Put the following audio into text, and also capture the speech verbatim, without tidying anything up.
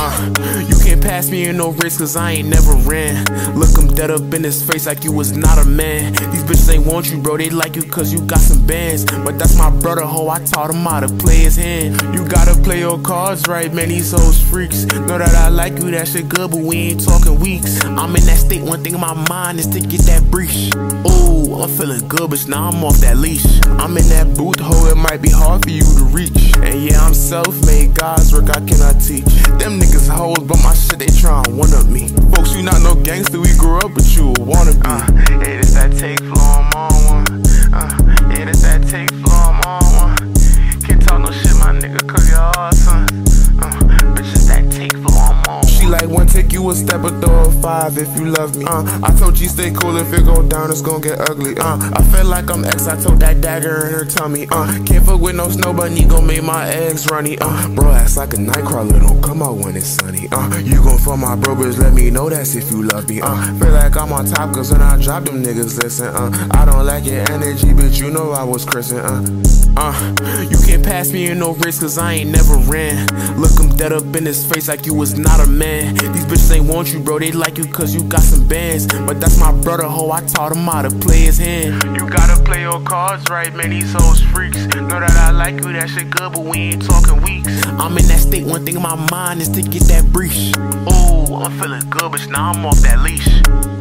Uh, you can't pass me in no race cause I ain't never ran. Look him dead up in his face like you was not a man. These bitches ain't want you, bro, they like you cause you got some bands. But that's my brother, ho, I taught him how to play his hand. You gotta play your cards right, man, these hoes freaks. Know that I like you, that shit good, but we ain't talking weeks. I'm in that state, one thing in my mind is to get that breach. Ooh, I'm feeling good, but now I'm off that leash. I'm in that booth, ho, it might be hard for you to reach. And yeah, I'm self-made, God's work, I cannot teach. Them niggas hoes, but my shit, they tryna one-up me. Folks, you not no gangster, we grew up, but you a wannabe. Uh, yeah, this that take flow, I'm on one. Uh, yeah, this that take flow, I'm on one. Can't talk no shit, my nigga, cause you're awesome. Uh, bitch, it's that take flow, I'm on one. She like one take you a step, but throw a five if you love me. Uh, I told you stay cool, if it go down, it's gon' get ugly. Uh, I feel like I'm X, I told that dagger in her tummy. Uh, can't fuck with no snow bunny, gon' make my eggs runny. Uh, bro, acts like a nightcrawler, don't come out when it's sunny. Uh, you gon' fuck my bro, bitch, let me know that's if you love me. Uh, feel like I'm on top, cause when I drop them niggas, listen. Uh, I don't like your energy, bitch, you know I was cursing. Uh, uh, you can't pass me in no race, cause I ain't never ran. Look him dead up in his face like you was not a man. These bitches ain't want you, bro, they like you cause you got some bands. But that's my brother, ho, I taught him how to play his hand. You gotta play your cards right, man, these hoes freaks. Know that I like you, that shit good, but we ain't talking weeks. I'm in that state, one thing in my mind is to get that breach. Ooh, I'm feeling good, but now I'm off that leash.